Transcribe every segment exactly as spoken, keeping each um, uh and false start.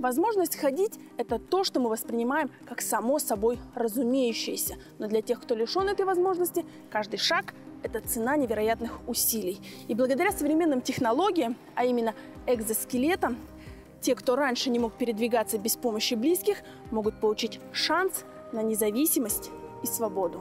Возможность ходить – это то, что мы воспринимаем как само собой разумеющееся. Но для тех, кто лишен этой возможности, каждый шаг – это цена невероятных усилий. И благодаря современным технологиям, а именно экзоскелетам, те, кто раньше не мог передвигаться без помощи близких, могут получить шанс на независимость и свободу.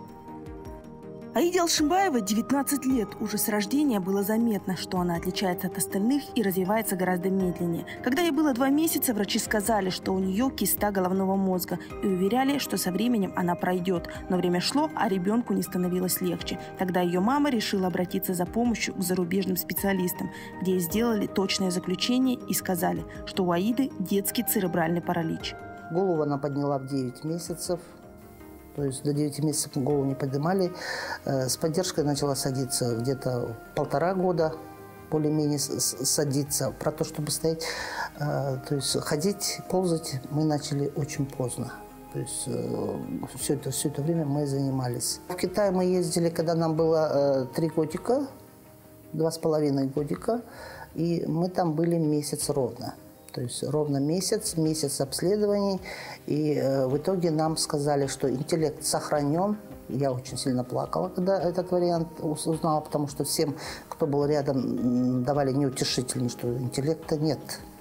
Аиде Алшимбаевой девятнадцать лет. Уже с рождения было заметно, что она отличается от остальных и развивается гораздо медленнее. Когда ей было два месяца, врачи сказали, что у нее киста головного мозга, и уверяли, что со временем она пройдет. Но время шло, а ребенку не становилось легче. Тогда ее мама решила обратиться за помощью к зарубежным специалистам, где ей сделали точное заключение и сказали, что у Аиды детский церебральный паралич. Голову она подняла в девять месяцев. То есть до девяти месяцев голову не поднимали. С поддержкой начала садиться где-то полтора года, более-менее садиться. Про то, чтобы стоять, то есть ходить, ползать мы начали очень поздно. То есть все это, все это время мы занимались. В Китай мы ездили, когда нам было три годика, два с половиной годика, и мы там были месяц ровно. То есть ровно месяц, месяц обследований. И э, в итоге нам сказали, что интеллект сохранен. Я очень сильно плакала, когда этот вариант узнала, потому что всем, кто был рядом, давали неутешительно, что интеллекта нет.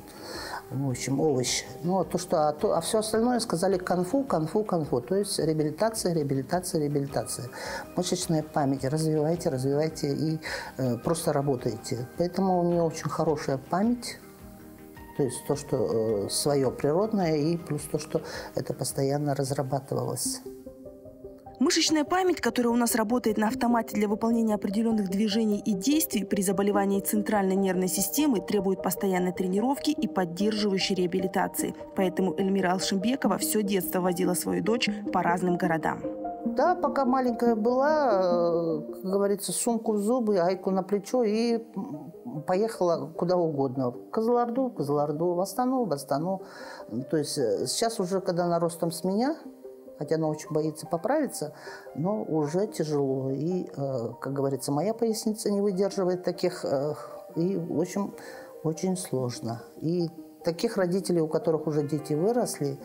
В общем, овощ. Ну, а то, что, а, то, а все остальное сказали конфу, конфу, конфу. То есть реабилитация, реабилитация, реабилитация. Мышечная память. Развивайте, развивайте и э, просто работайте. Поэтому у нее очень хорошая память. То есть то, что э, свое природное, и плюс то, что это постоянно разрабатывалось. Мышечная память, которая у нас работает на автомате для выполнения определенных движений и действий при заболевании центральной нервной системы, требует постоянной тренировки и поддерживающей реабилитации. Поэтому Эльмира Алшимбекова все детство возила свою дочь по разным городам. Да, пока маленькая была, как говорится, сумку в зубы, айку на плечо и поехала куда угодно. В Кызылорду, в Кызылорду, в Астану, в Астану. То есть сейчас уже, когда она ростом с меня, хотя она очень боится поправиться, но уже тяжело. И, как говорится, моя поясница не выдерживает таких, и, в общем, очень сложно. И таких родителей, у которых уже дети выросли,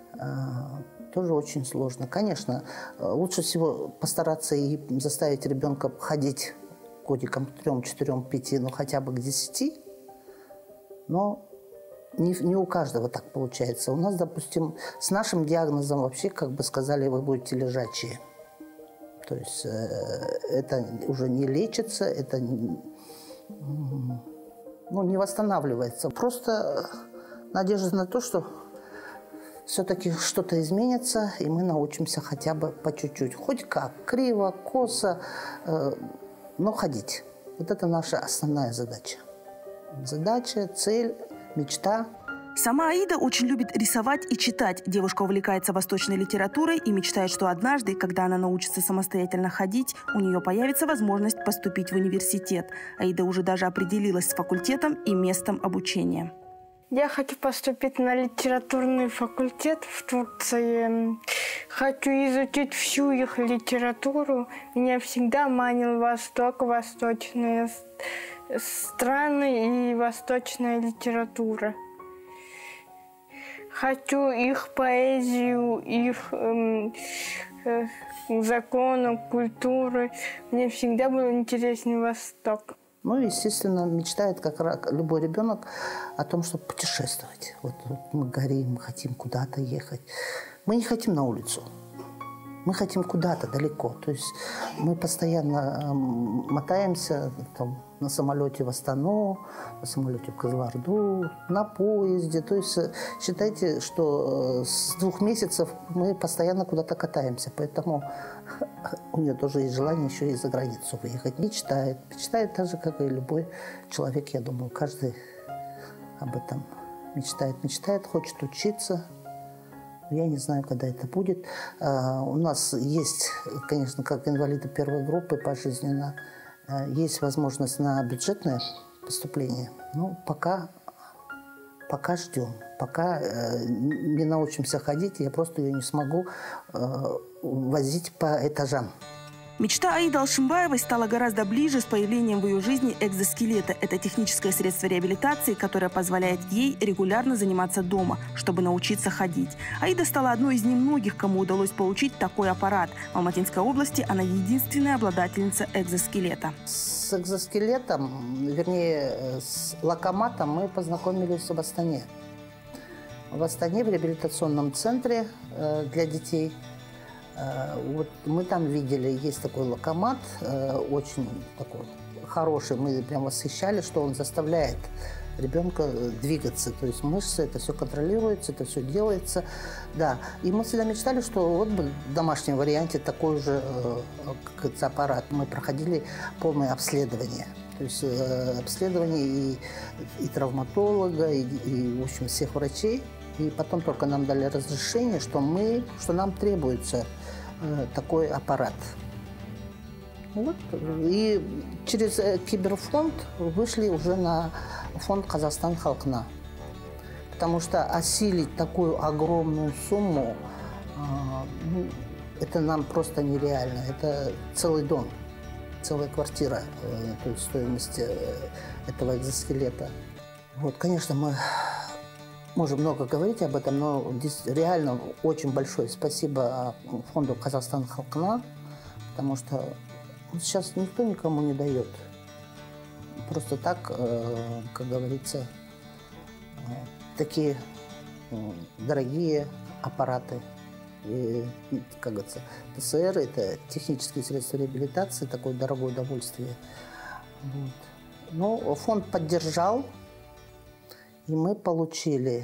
тоже очень сложно. Конечно, лучше всего постараться и заставить ребенка ходить годикам к трем, четырем, пяти, ну хотя бы к десяти. Но не, не у каждого так получается. У нас, допустим, с нашим диагнозом вообще, как бы сказали, вы будете лежачие. То есть э, это уже не лечится, это ну, не восстанавливается. Просто надежда на то, что все-таки что-то изменится, и мы научимся хотя бы по чуть-чуть. Хоть как, криво, косо, э, но ходить. Вот это наша основная задача. Задача, цель, мечта. Сама Аида очень любит рисовать и читать. Девушка увлекается восточной литературой и мечтает, что однажды, когда она научится самостоятельно ходить, у нее появится возможность поступить в университет. Аида уже даже определилась с факультетом и местом обучения. Я хочу поступить на литературный факультет в Турции. Хочу изучить всю их литературу. Меня всегда манил Восток, восточные страны и восточная литература. Хочу их поэзию, их э, э, законы, культуры. Мне всегда был интересен Восток. Ну, естественно, мечтает, как любой ребенок, о том, чтобы путешествовать. Вот, вот мы горим, мы хотим куда-то ехать. Мы не хотим на улицу. Мы хотим куда-то далеко. То есть мы постоянно э, мотаемся там, на самолете в Астану, на самолете в Кызылорду, на поезде. То есть считайте, что с двух месяцев мы постоянно куда-то катаемся. Поэтому у нее тоже есть желание еще и за границу выехать. Мечтает. Мечтает так же, как и любой человек, я думаю. Каждый об этом мечтает. Мечтает, хочет учиться. Я не знаю, когда это будет. А, у нас есть, конечно, как инвалиды первой группы пожизненно, а, есть возможность на бюджетное поступление. Но пока, пока ждем. Пока э, не научимся ходить, я просто ее не смогу э, возить по этажам. Мечта Аиды Алшимбаевой стала гораздо ближе с появлением в ее жизни экзоскелета. Это техническое средство реабилитации, которое позволяет ей регулярно заниматься дома, чтобы научиться ходить. Аида стала одной из немногих, кому удалось получить такой аппарат. В Алматинской области она единственная обладательница экзоскелета. С экзоскелетом, вернее, с локоматом мы познакомились в Астане. В Астане, в реабилитационном центре э, для детей. Вот мы там видели, есть такой локомат, очень такой хороший. Мы прям восхищались, что он заставляет ребенка двигаться. То есть мышцы, это все контролируется, это все делается. Да. И мы всегда мечтали, что вот в домашнем варианте такой же как аппарат. Мы проходили полное обследование. То есть обследование и, и травматолога, и, и, в общем, всех врачей. И потом только нам дали разрешение, что, мы, что нам требуется э, такой аппарат. Вот. И через э, киберфонд вышли уже на фонд «Казахстан халкына». Потому что осилить такую огромную сумму, э, ну, это нам просто нереально. Это целый дом, целая квартира, э, то есть стоимость э, этого экзоскелета. Вот, конечно, мы... Можем много говорить об этом, но здесь реально очень большое спасибо фонду «Казахстан халкына», потому что сейчас никто никому не дает. Просто так, как говорится, такие дорогие аппараты. И, как говорится, ПСР – это технические средства реабилитации, такое дорогое удовольствие. Вот. Но фонд поддержал. И мы получили.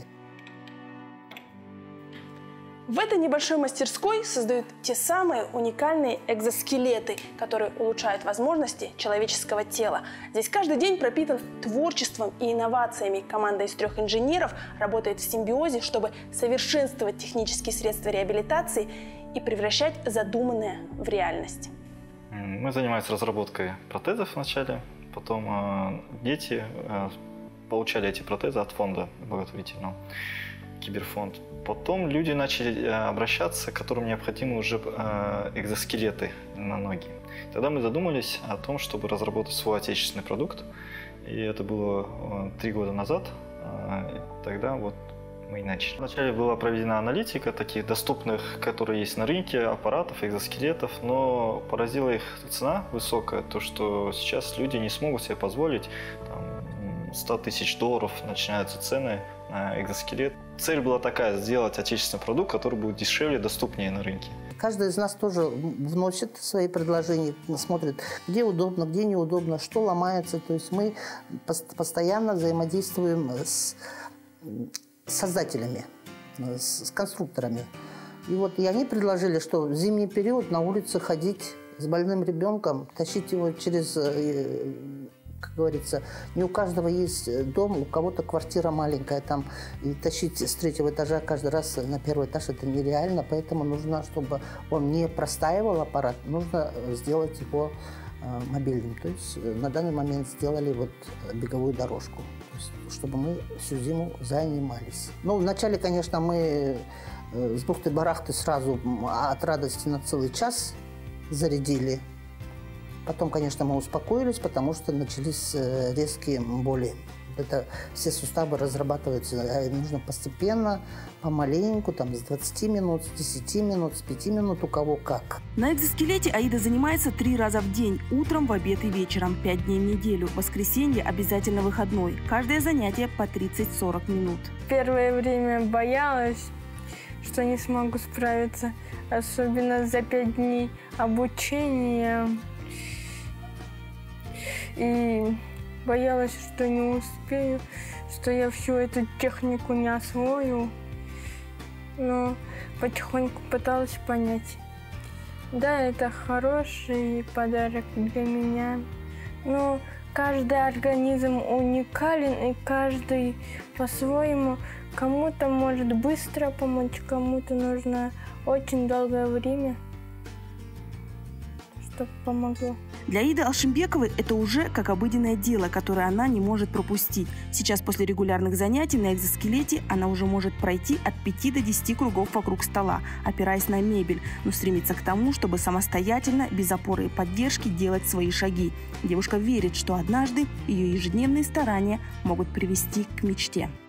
В этой небольшой мастерской создают те самые уникальные экзоскелеты, которые улучшают возможности человеческого тела. Здесь каждый день пропитан творчеством и инновациями. Команда из трех инженеров работает в симбиозе, чтобы совершенствовать технические средства реабилитации и превращать задуманное в реальность. Мы занимаемся разработкой протезов вначале, потом э, дети э, получали эти протезы от фонда благотворительного, Киберфонд. Потом люди начали обращаться, которым необходимы уже экзоскелеты на ноги. Тогда мы задумались о том, чтобы разработать свой отечественный продукт. И это было три года назад. Тогда вот мы и начали. Вначале была проведена аналитика таких доступных, которые есть на рынке, аппаратов, экзоскелетов, но поразила их цена высокая, то что сейчас люди не смогут себе позволить. Там, сто тысяч долларов начинаются цены на экзоскелет. Цель была такая – сделать отечественный продукт, который будет дешевле, доступнее на рынке. Каждый из нас тоже вносит свои предложения, смотрит, где удобно, где неудобно, что ломается. То есть мы постоянно взаимодействуем с создателями, с конструкторами. И вот и они предложили, что в зимний период на улице ходить с больным ребенком, тащить его через, как говорится, не у каждого есть дом, у кого-то квартира маленькая там, и тащить с третьего этажа каждый раз на первый этаж это нереально, поэтому нужно, чтобы он не простаивал аппарат, нужно сделать его мобильным. То есть на данный момент сделали вот беговую дорожку, то есть, чтобы мы всю зиму занимались. Ну, вначале, конечно, мы с бухты-барахты сразу от радости на целый час зарядили. Потом, конечно, мы успокоились, потому что начались резкие боли. Это все суставы разрабатываются, нужно постепенно, помаленьку, там, с двадцати минут, с десяти минут, с пяти минут, у кого как. На экзоскелете Аида занимается три раза в день, утром, в обед и вечером, пять дней в неделю. В воскресенье обязательно выходной. Каждое занятие по тридцать-сорок минут. Первое время боялась, что не смогу справиться, особенно за пять дней обучения. И боялась, что не успею, что я всю эту технику не освою. Но потихоньку пыталась понять. Да, это хороший подарок для меня. Но каждый организм уникален, и каждый по-своему. Кому-то может быстро помочь, кому-то нужно очень долгое время. это помогло. Для Иды Алшимбековой это уже как обыденное дело, которое она не может пропустить. Сейчас после регулярных занятий на экзоскелете она уже может пройти от пяти до десяти кругов вокруг стола, опираясь на мебель, но стремится к тому, чтобы самостоятельно, без опоры и поддержки делать свои шаги. Девушка верит, что однажды ее ежедневные старания могут привести к мечте.